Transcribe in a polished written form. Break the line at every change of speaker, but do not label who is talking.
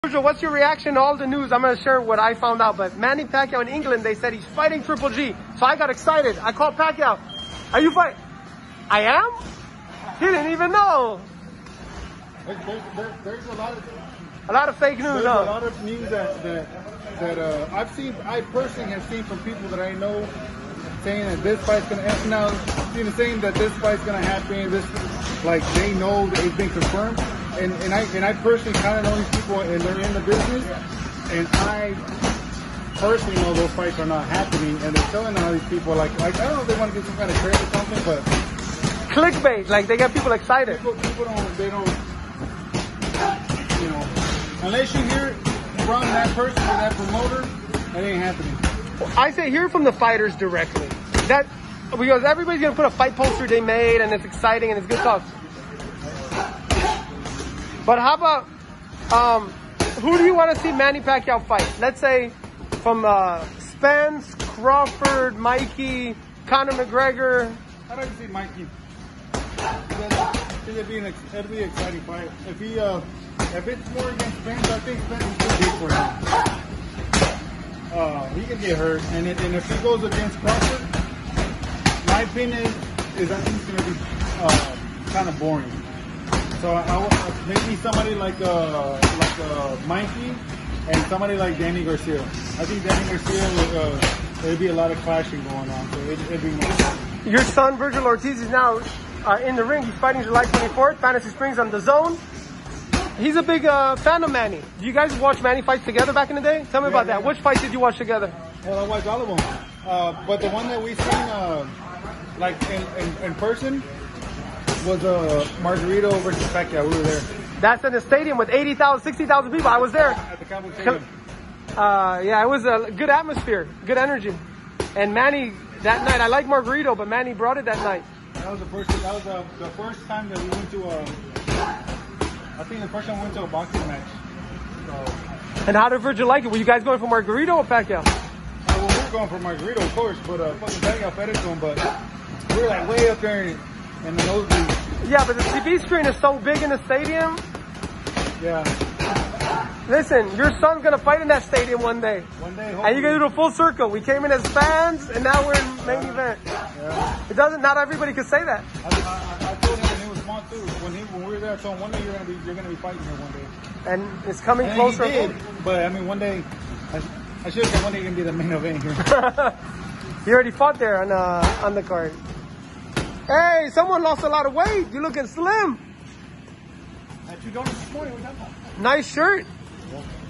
What's your reaction to all the news? I'm going to share what I found out. But Manny Pacquiao in England, they said he's fighting Triple G. So I got excited. I called Pacquiao. Are you fighting? I am? He didn't even know.
There's a
lot of fake news.
There's a lot of news that I've seen. I personally have seen from people that I know saying that this fight's gonna happen. Now, saying that this fight's gonna happen. This, like, they know that it's been confirmed. And I personally kind of know these people, and they're in the business. And I personally know those fights are not happening, and they're telling all these people like I don't know if they want to get some kind of credit or something, but
clickbait, like they get people excited.
People don't, unless you hear it from that person or that promoter, that ain't happening.
I say hear from the fighters directly. That because everybody's gonna put a fight poster they made, and it's exciting and it's good stuff. But how about who do you want to see Manny Pacquiao fight? Let's say from Spence, Crawford, Mikey, Conor McGregor.
I'd like to see Mikey. It'd be an exciting fight. If it's more against Spence, I think Spence is too big for him. He can get hurt, and if he goes against Crawford, my opinion is I think it's going to be kind of boring. So maybe somebody like Mikey and somebody like Danny Garcia. I think Danny Garcia there'd be a lot of clashing going on. So it'd be more.
Your son Virgil Ortiz is now in the ring. He's fighting July 24th, Fantasy Springs on the Zone. He's a big fan of Manny. Do you guys watch Manny fights together back in the day? Tell me about that. Which fights did you watch together?
Well, I watched all of them. But the one that we seen like in person was Margarito versus Pacquiao. We were there.
That's in the stadium with 80,000, 60,000 people. I was there.
At the Cowboy Stadium.
Yeah, it was a good atmosphere, good energy. And Manny, that night, I like Margarito, but Manny brought it that night.
That was the first time that we went to I think the first time we went to a boxing match. So.
And how did Virgil like it? Were you guys going for Margarito or Pacquiao?
Well, we were going for Margarito, of course, but fucking Pacquiao fed it to him, but we were like way up there in the nosebleeds.
Yeah, but the TV screen is so big in the stadium.
Yeah.
Listen, your son's gonna fight in that stadium one day.
One day, hopefully.
And you're gonna do the full circle. We came in as fans, and now we're in main event.
Yeah.
It doesn't. Not everybody can say that.
I told him, and he was smart too. When we were there, I told him one day you're gonna be fighting here one day.
And it's coming
and
closer.
He did, but I mean, one day, I should have said one day you're gonna be the main event here.
He already fought there on the card. Hey, someone lost a lot of weight. You're looking slim.
That you don't this morning.
Nice shirt.
Yeah.